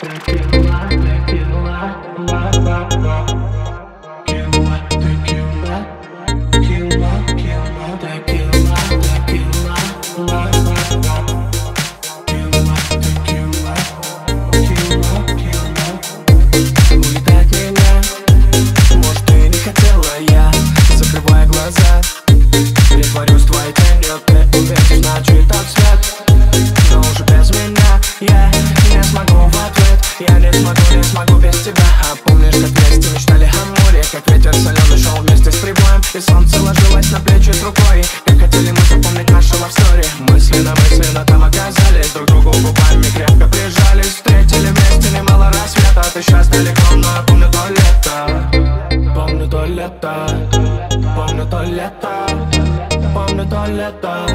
Притворюсь твоей тенью, ты увидишь, значит, тот свет. Но уже без меня я не смогу в ответ. Я не смогу без тебя. А помнишь, как вместе мечтали о море, как ветер соленый шел вместе с прибоем, и солнце ложилось на плечи с рукой. Как хотели мы запомнить нашу love story. Мысленно там оказались, друг другу губами крепко прижались. Встретили вместе немало рассвета. Ты сейчас далеко, но я помню то лето. Помню то лето. Помню то лето. Помню то лето.